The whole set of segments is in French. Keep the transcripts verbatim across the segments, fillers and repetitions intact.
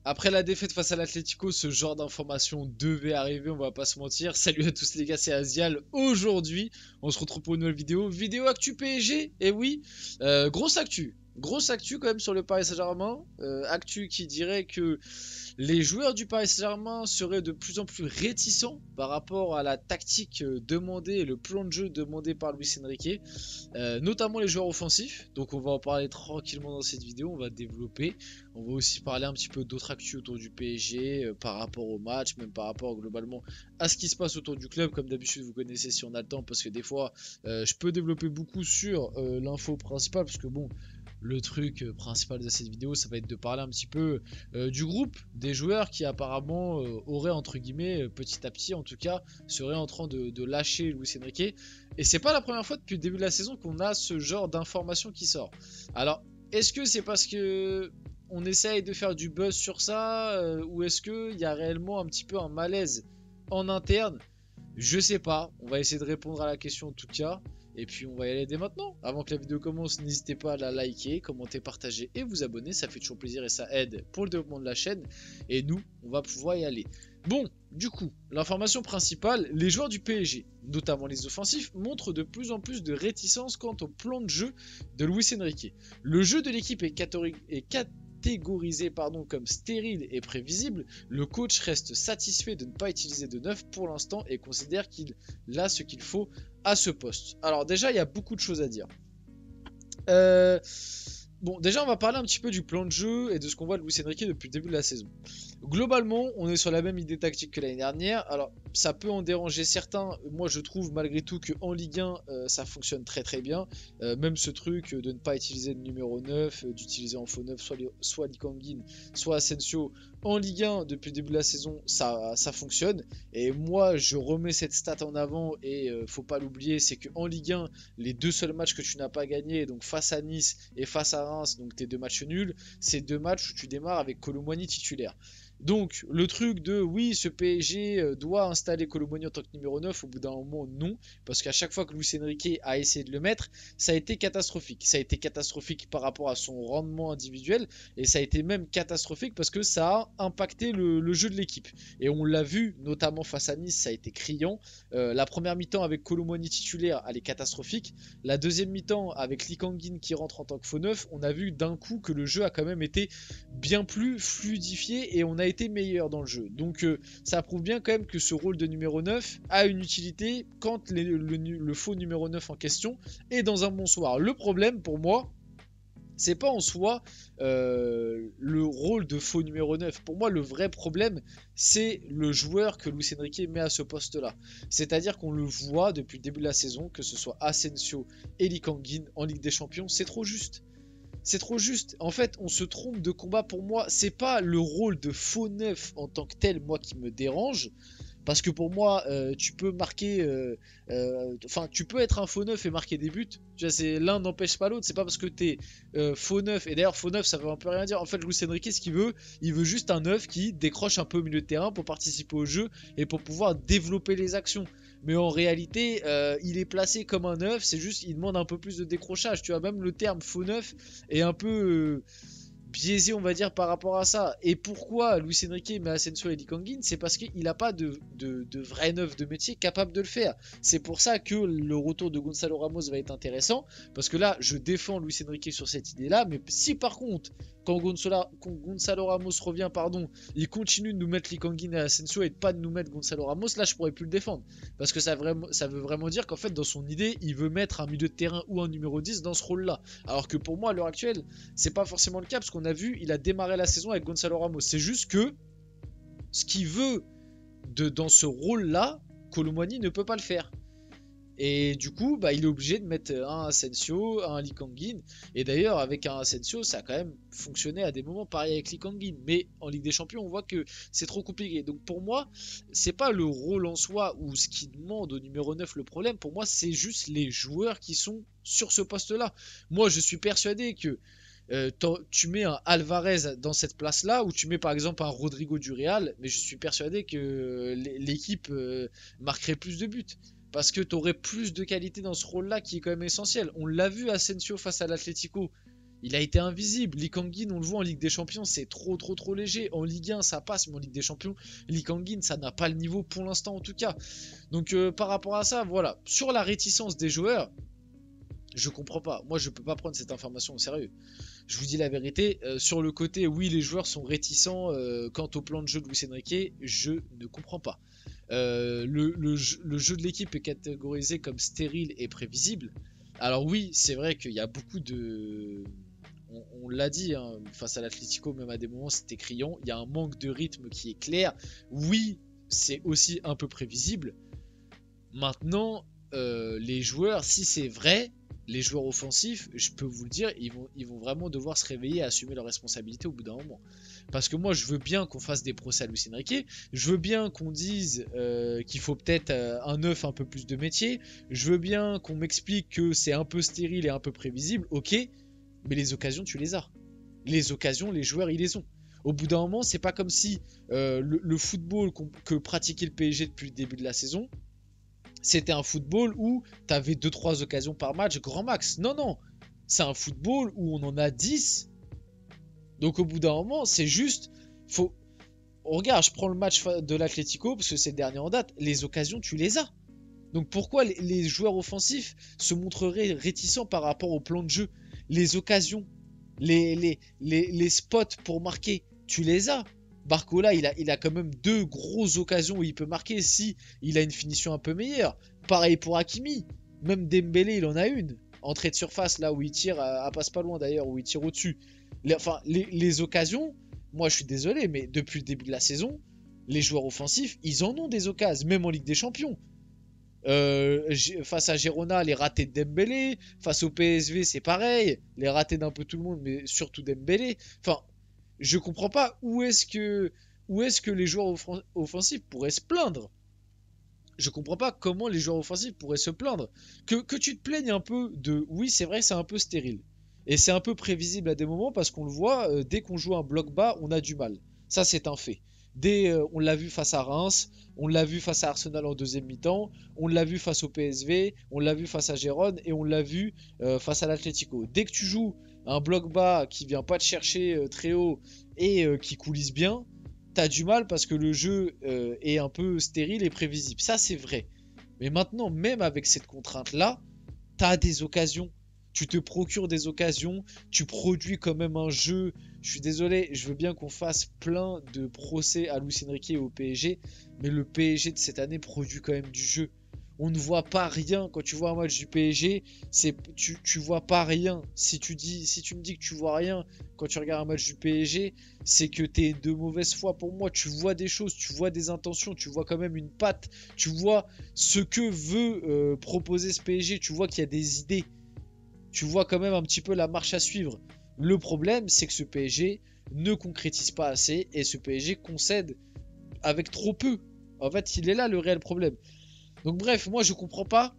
Après la défaite face à l'Atlético, ce genre d'information devait arriver, on va pas se mentir. Salut à tous les gars, c'est Azial. Aujourd'hui, on se retrouve pour une nouvelle vidéo. Vidéo actu P S G, et oui, euh, grosse actu. Grosse actu quand même sur le Paris Saint-Germain. Euh, actu qui dirait que les joueurs du Paris Saint-Germain seraient de plus en plus réticents par rapport à la tactique demandée et le plan de jeu demandé par Luis Enrique, euh, notamment les joueurs offensifs. Donc on va en parler tranquillement dans cette vidéo, on va développer. On va aussi parler un petit peu d'autres actus autour du P S G, euh, par rapport au match, même par rapport globalement à ce qui se passe autour du club. Comme d'habitude, vous connaissez si on a le temps, parce que des fois, euh, je peux développer beaucoup sur euh, l'info principale, parce que bon, le truc principal de cette vidéo, ça va être de parler un petit peu euh, du groupe, des joueurs qui apparemment euh, auraient, entre guillemets, petit à petit en tout cas, seraient en train de, de lâcher Luis Enrique. Et c'est pas la première fois depuis le début de la saison qu'on a ce genre d'information qui sort. Alors, est-ce que c'est parce que on essaye de faire du buzz sur ça, euh, ou est-ce qu'il y a réellement un petit peu un malaise en interne? Je sais pas, on va essayer de répondre à la question en tout cas. Et puis on va y aller dès maintenant. Avant que la vidéo commence, n'hésitez pas à la liker, commenter, partager et vous abonner. Ça fait toujours plaisir et ça aide pour le développement de la chaîne. Et nous, on va pouvoir y aller. Bon, du coup, l'information principale, les joueurs du P S G, notamment les offensifs, montrent de plus en plus de réticence quant au plan de jeu de Luis Enrique. Le jeu de l'équipe est catégorisé pardon, comme stérile et prévisible. Le coach reste satisfait de ne pas utiliser de neuf pour l'instant et considère qu'il a ce qu'il faut à ce poste. Alors déjà, il y a beaucoup de choses à dire. Euh, bon, déjà, on va parler un petit peu du plan de jeu et de ce qu'on voit de Luis Enrique depuis le début de la saison. Globalement, on est sur la même idée tactique que l'année dernière. Alors, ça peut en déranger certains. Moi, je trouve malgré tout qu'en Ligue un, euh, ça fonctionne très très bien. Euh, même ce truc de ne pas utiliser le numéro neuf, euh, d'utiliser en faux neuf soit, soit Lee Kang-in, soit Asensio. En Ligue un, depuis le début de la saison, ça, ça fonctionne. Et moi, je remets cette stat en avant et euh, faut pas l'oublier, c'est qu'en Ligue un, les deux seuls matchs que tu n'as pas gagnés, donc face à Nice et face à Reims, donc tes deux matchs nuls, c'est deux matchs où tu démarres avec Kolo Muani titulaire. Donc le truc de oui, ce P S G doit installer Kolo Muani en tant que numéro neuf, au bout d'un moment non, parce qu'à chaque fois que Luis Enrique a essayé de le mettre, ça a été catastrophique. Ça a été catastrophique par rapport à son rendement individuel, et ça a été même catastrophique parce que ça a impacté le, le jeu de l'équipe. Et on l'a vu, notamment face à Nice, ça a été criant. Euh, la première mi-temps avec Kolo Muani titulaire, elle est catastrophique. La deuxième mi-temps avec Lee Kang-in qui rentre en tant que faux neuf, on a vu d'un coup que le jeu a quand même été bien plus fluidifié et on a été meilleur dans le jeu. Donc euh, ça prouve bien quand même que ce rôle de numéro neuf a une utilité quand les, le, le, le faux numéro neuf en question est dans un bon soir. Le problème pour moi, c'est pas en soi euh, le rôle de faux numéro neuf. Pour moi, le vrai problème, c'est le joueur que Luis Enrique met à ce poste-là. C'est-à-dire qu'on le voit depuis le début de la saison, que ce soit Asensio et Lee Kang-in en Ligue des Champions, c'est trop juste. C'est trop juste. En fait, on se trompe de combat. Pour moi, c'est pas le rôle de faux neuf en tant que tel, moi, qui me dérange. Parce que pour moi, euh, tu peux marquer... Enfin, euh, euh, tu peux être un faux neuf et marquer des buts. L'un n'empêche pas l'autre. C'est pas parce que t'es euh, faux neuf. Et d'ailleurs, faux neuf, ça veut un peu rien dire. En fait, Luis Enrique, ce qu'il veut, il veut juste un neuf qui décroche un peu au milieu de terrain pour participer au jeu et pour pouvoir développer les actions. Mais en réalité, euh, il est placé comme un neuf, c'est juste il demande un peu plus de décrochage. Tu vois, même le terme faux neuf est un peu euh, biaisé, on va dire, par rapport à ça. Et pourquoi Luis Enrique met Asensio et Lee Kang-in? C'est parce qu'il n'a pas de, de, de vrai neuf de métier capable de le faire. C'est pour ça que le retour de Gonzalo Ramos va être intéressant, parce que là, je défends Luis Enrique sur cette idée-là, mais si par contre, quand Gonzalo, quand Gonzalo Ramos revient, pardon, il continue de nous mettre Lee Kang-in et Asensio et de pas de nous mettre Gonzalo Ramos, là, je pourrais plus le défendre. Parce que ça, vraiment, ça veut vraiment dire qu'en fait, dans son idée, il veut mettre un milieu de terrain ou un numéro dix dans ce rôle-là. Alors que pour moi, à l'heure actuelle, c'est pas forcément le cas, parce qu'on a vu, il a démarré la saison avec Gonzalo Ramos. C'est juste que ce qu'il veut de, dans ce rôle-là, Kolo Muani ne peut pas le faire. Et du coup, bah, il est obligé de mettre un Asensio, un Lee Kang-in. Et d'ailleurs, avec un Asensio, ça a quand même fonctionné à des moments pareil avec Lee Kang-in. Mais en Ligue des Champions, on voit que c'est trop compliqué. Donc pour moi, c'est pas le rôle en soi ou ce qui demande au numéro neuf le problème. Pour moi, c'est juste les joueurs qui sont sur ce poste-là. Moi, je suis persuadé que Euh, tu mets un Alvarez dans cette place là ou tu mets par exemple un Rodrigo du Real, mais je suis persuadé que l'équipe euh, marquerait plus de buts parce que tu aurais plus de qualité dans ce rôle là qui est quand même essentiel. On l'a vu Asensio face à l'Atlético, Il a été invisible. Lee Kang-in, on le voit en Ligue des Champions, c'est trop trop trop léger. En Ligue un, ça passe, mais en Ligue des Champions, Lee Kang-in, ça n'a pas le niveau pour l'instant en tout cas. Donc euh, par rapport à ça, voilà. Sur la réticence des joueurs, je comprends pas. Moi, je peux pas prendre cette information au sérieux. Je vous dis la vérité. Euh, sur le côté, oui, les joueurs sont réticents euh, quant au plan de jeu de Luis Enrique, je ne comprends pas. Euh, le, le, le jeu de l'équipe est catégorisé comme stérile et prévisible. Alors oui, c'est vrai qu'il y a beaucoup de... On, on l'a dit, hein, face à l'Atlético, même à des moments, c'était criant. Il y a un manque de rythme qui est clair. Oui, c'est aussi un peu prévisible. Maintenant, euh, les joueurs, si c'est vrai, les joueurs offensifs, je peux vous le dire, ils vont, ils vont vraiment devoir se réveiller et assumer leurs responsabilités au bout d'un moment. Parce que moi, je veux bien qu'on fasse des procès à Luis Enrique. Je veux bien qu'on dise euh, qu'il faut peut-être euh, un neuf un peu plus de métier. Je veux bien qu'on m'explique que c'est un peu stérile et un peu prévisible. Ok, mais les occasions, tu les as. Les occasions, les joueurs, ils les ont. Au bout d'un moment, c'est pas comme si euh, le, le football que pratiquait le P S G depuis le début de la saison, c'était un football où tu avais deux trois occasions par match, grand max. Non, non. C'est un football où on en a dix. Donc au bout d'un moment, c'est juste... faut. Regarde, je prends le match de l'Atlético, parce que c'est le dernier en date. Les occasions, tu les as. Donc pourquoi les joueurs offensifs se montreraient réticents par rapport au plan de jeu? Les occasions, les, les, les, les spots pour marquer, tu les as. Barcola, il a, il a quand même deux grosses occasions où il peut marquer si il a une finition un peu meilleure. Pareil pour Hakimi. Même Dembélé, il en a une. Entrée de surface, là où il tire, à, à passe pas loin d'ailleurs, où il tire au-dessus. Les, enfin, les, les occasions, moi je suis désolé, mais depuis le début de la saison, les joueurs offensifs, ils en ont des occasions, même en Ligue des Champions. Euh, face à Girona, les ratés de Dembélé. Face au P S V, c'est pareil. Les ratés d'un peu tout le monde, mais surtout Dembélé. Enfin, je comprends pas où est-ce que, où est-ce que les joueurs offensifs pourraient se plaindre. Je comprends pas comment les joueurs offensifs pourraient se plaindre. Que, que tu te plaignes un peu de... Oui, c'est vrai, c'est un peu stérile. Et c'est un peu prévisible à des moments parce qu'on le voit, euh, dès qu'on joue un bloc bas, on a du mal. Ça, c'est un fait. Dès, euh, on l'a vu face à Reims, on l'a vu face à Arsenal en deuxième mi-temps, on l'a vu face au P S V, on l'a vu face à Gérone et on l'a vu euh, face à l'Atlético. Dès que tu joues un bloc bas qui vient pas te chercher euh, très haut et euh, qui coulisse bien, t'as du mal parce que le jeu euh, est un peu stérile et prévisible. Ça, c'est vrai. Mais maintenant, même avec cette contrainte-là, t'as des occasions. Tu te procures des occasions, tu produis quand même un jeu. Je suis désolé, je veux bien qu'on fasse plein de procès à Luis Enrique et au P S G, mais le P S G de cette année produit quand même du jeu. On ne voit pas rien quand tu vois un match du P S G, c'est tu, tu vois pas rien. Si tu dis, si tu me dis que tu vois rien quand tu regardes un match du P S G, c'est que t'es de mauvaise foi pour moi. Tu vois des choses, tu vois des intentions, tu vois quand même une patte, tu vois ce que veut euh, proposer ce P S G, tu vois qu'il y a des idées. Tu vois quand même un petit peu la marche à suivre. Le problème, c'est que ce P S G ne concrétise pas assez et ce P S G concède avec trop peu. En fait, il est là le réel problème. Donc bref, moi je comprends pas.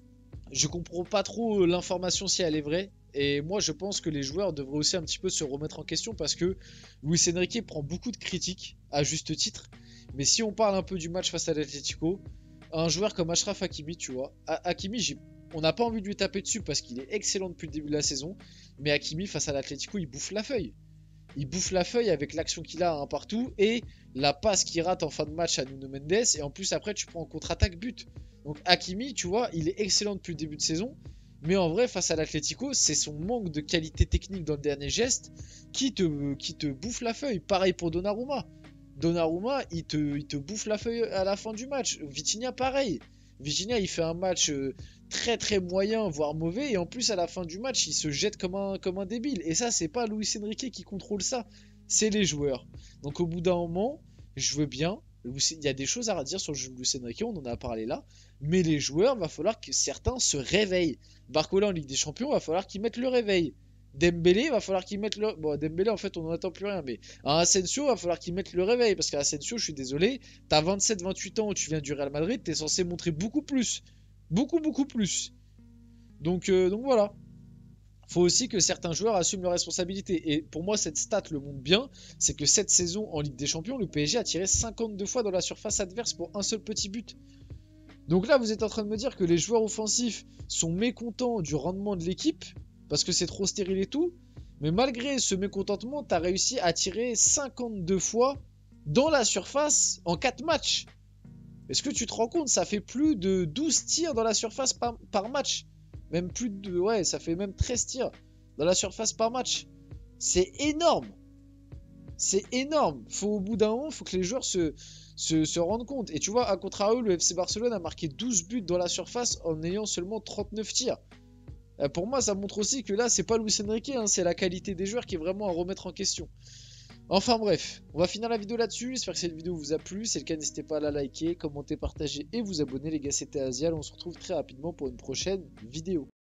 Je comprends pas trop l'information si elle est vraie. Et moi je pense que les joueurs devraient aussi un petit peu se remettre en question parce que Luis Enrique prend beaucoup de critiques à juste titre. Mais si on parle un peu du match face à l'Atlético, un joueur comme Achraf Hakimi, tu vois, Hakimi, j'ai on n'a pas envie de lui taper dessus parce qu'il est excellent depuis le début de la saison. Mais Hakimi, face à l'Atlético, il bouffe la feuille. Il bouffe la feuille avec l'action qu'il a un partout et la passe qu'il rate en fin de match à Nuno Mendes. Et en plus, après, tu prends en contre-attaque but. Donc Hakimi, tu vois, il est excellent depuis le début de saison. Mais en vrai, face à l'Atlético, c'est son manque de qualité technique dans le dernier geste qui te, qui te bouffe la feuille. Pareil pour Donnarumma. Donnarumma, il te, il te bouffe la feuille à la fin du match. Vitinha, pareil. Vitinha, il fait un match très très moyen, voire mauvais, et en plus à la fin du match, il se jette comme un, comme un débile. Et ça, c'est pas Luis Enrique qui contrôle ça, c'est les joueurs. Donc au bout d'un moment, je veux bien, il y a des choses à dire sur le jeu de Luis Enrique, on en a parlé là, mais les joueurs, va falloir que certains se réveillent. Barcola en Ligue des Champions, va falloir qu'il mette le réveil. Dembélé, va falloir qu'il mette le... Bon, Dembélé, en fait, on n'en attend plus rien, mais à Asensio, va falloir qu'il mette le réveil, parce qu'à Asensio, je suis désolé, t'as vingt-sept vingt-huit ans, tu viens du Real Madrid, t'es censé montrer beaucoup plus. Beaucoup, beaucoup plus. Donc, euh, donc voilà. Faut aussi que certains joueurs assument leurs responsabilités. Et pour moi, cette stat le montre bien, c'est que cette saison en Ligue des Champions, le P S G a tiré cinquante-deux fois dans la surface adverse pour un seul petit but. Donc là, vous êtes en train de me dire que les joueurs offensifs sont mécontents du rendement de l'équipe, parce que c'est trop stérile et tout. Mais malgré ce mécontentement, tu as réussi à tirer cinquante-deux fois dans la surface en quatre matchs. Est-ce que tu te rends compte? Ça fait plus de douze tirs dans la surface par, par match. Même plus de... Ouais, ça fait même treize tirs dans la surface par match. C'est énorme. C'est énorme. Faut, au bout d'un moment, il faut que les joueurs se, se, se rendent compte. Et tu vois, à contrario, le F C Barcelone a marqué douze buts dans la surface en ayant seulement trente-neuf tirs. Euh, pour moi, ça montre aussi que là, c'est pas Luis Enrique, hein, c'est la qualité des joueurs qui est vraiment à remettre en question. Enfin bref, on va finir la vidéo là-dessus. J'espère que cette vidéo vous a plu. Si c'est le cas, n'hésitez pas à la liker, commenter, partager et vous abonner. Les gars, c'était Azial. On se retrouve très rapidement pour une prochaine vidéo.